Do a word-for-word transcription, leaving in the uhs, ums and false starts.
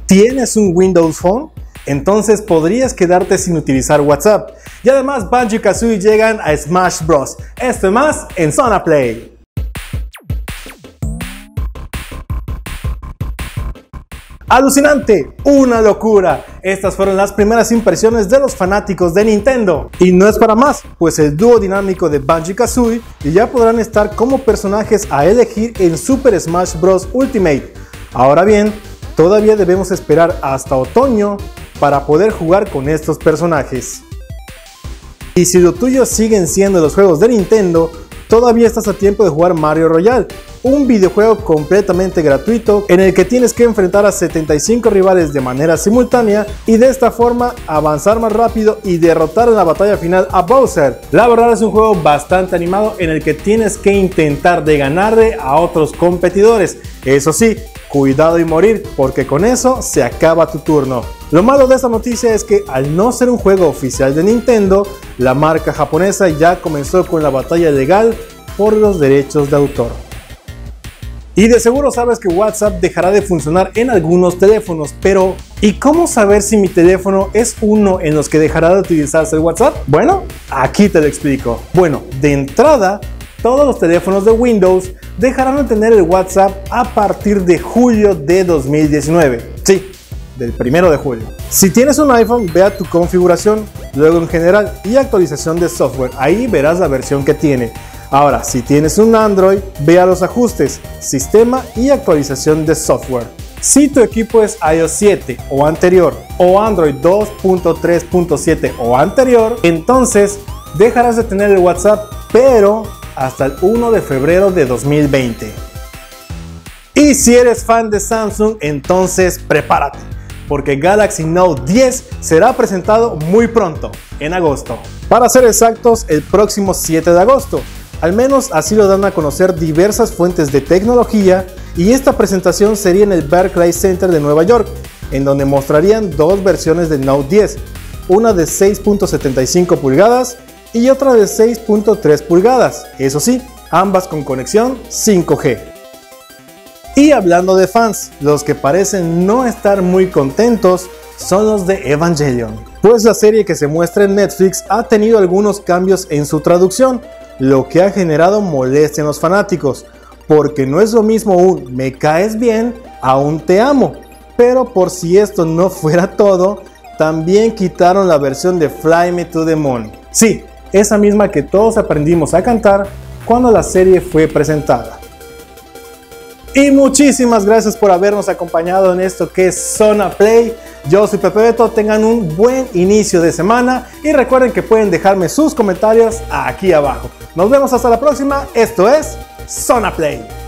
¿Tienes un Windows Phone? Entonces podrías quedarte sin utilizar WhatsApp. Y además Banjo-Kazooie llegan a Smash Bros. Esto y más en Zona Play. ¡Alucinante! ¡Una locura! Estas fueron las primeras impresiones de los fanáticos de Nintendo. Y no es para más, pues el dúo dinámico de Banjo-Kazooie ya podrán estar como personajes a elegir en Super Smash Bros. Ultimate. Ahora bien, todavía debemos esperar hasta otoño para poder jugar con estos personajes. Y si lo tuyo siguen siendo los juegos de Nintendo, todavía estás a tiempo de jugar Mario Royale, un videojuego completamente gratuito en el que tienes que enfrentar a setenta y cinco rivales de manera simultánea y de esta forma avanzar más rápido y derrotar en la batalla final a Bowser. La verdad es un juego bastante animado en el que tienes que intentar de ganarle a otros competidores. Eso sí, cuidado y morir, porque con eso se acaba tu turno. Lo malo de esta noticia es que al no ser un juego oficial de Nintendo, la marca japonesa ya comenzó con la batalla legal por los derechos de autor. Y de seguro sabes que WhatsApp dejará de funcionar en algunos teléfonos, pero ¿y cómo saber si mi teléfono es uno en los que dejará de utilizarse el WhatsApp? Bueno, aquí te lo explico. Bueno, de entrada, todos los teléfonos de Windows dejarán de tener el WhatsApp a partir de julio de dos mil diecinueve. Sí, del primero de julio. Si tienes un iPhone, ve a tu configuración, luego en general y actualización de software. Ahí verás la versión que tiene. Ahora, si tienes un Android, ve a los ajustes, sistema y actualización de software. Si tu equipo es i O S siete o anterior o Android dos punto tres punto siete o anterior, entonces dejarás de tener el WhatsApp, pero hasta el primero de febrero de dos mil veinte. Y si eres fan de Samsung, entonces prepárate, porque Galaxy Note diez será presentado muy pronto, en agosto. Para ser exactos, el próximo siete de agosto. Al menos así lo dan a conocer diversas fuentes de tecnología, y esta presentación sería en el Barclays Center de Nueva York, en donde mostrarían dos versiones del Note diez, una de seis punto setenta y cinco pulgadas y otra de seis punto tres pulgadas, eso sí, ambas con conexión cinco G. Y hablando de fans, los que parecen no estar muy contentos son los de Evangelion, pues la serie que se muestra en Netflix ha tenido algunos cambios en su traducción, lo que ha generado molestia en los fanáticos, porque no es lo mismo un "me caes bien" a un "te amo". Pero por si esto no fuera todo, también quitaron la versión de Fly Me to the Moon. Sí, esa misma que todos aprendimos a cantar cuando la serie fue presentada. Y muchísimas gracias por habernos acompañado en esto que es Zona Play. Yo soy Pepe Beto, tengan un buen inicio de semana y recuerden que pueden dejarme sus comentarios aquí abajo. Nos vemos hasta la próxima, esto es Zona Play.